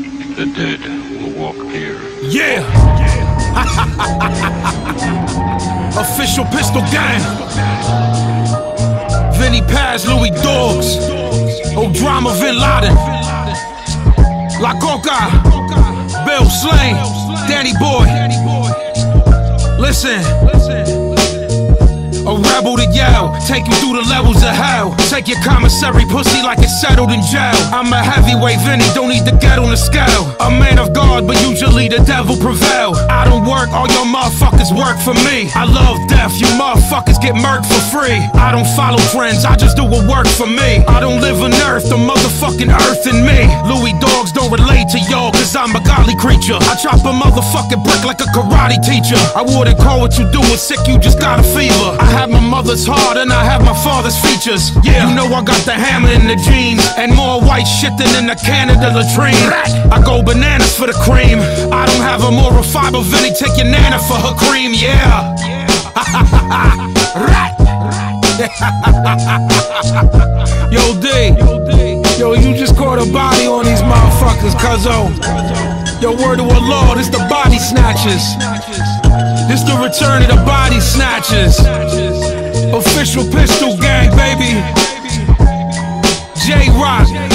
The dead will walk here. Yeah! Official Pistol Gang. Vinny Paz, Louis Dogs. O'Drama, Bin Laden. La Coca. Bill Slain. Danny Boy. Listen. A rebel to yell, take you through the levels of hell. Take your commissary pussy like it's settled in jail. I'm a heavyweight Vinny, don't need to get on the scale. A man of God, but usually the devil prevail. I don't work, all your motherfuckers work for me. I love death, you motherfuckers get murked for free. I don't follow trends, I just do what works for me. I don't live on earth, the motherfucking earth in me. Louis Dogs don't relate to y'all, cause I'm a godly creature. I chop a motherfucking brick like a karate teacher. I wouldn't call what you do a sick, you just got a fever. I have my mother's heart and I have my father's features. Yeah, you know I got the hammer in the jeans and more white shit than in the Canada latrine. I go bananas for the cream. I don't have a moral fiber, Vinny, take your nana for her cream. Yeah. Yo D, yo, you just caught a body on these motherfuckers, cuzzo. Yo, word to Allah, this the body snatchers. This the return of the body snatchers. Official Pistol Gang, baby. J-Rock.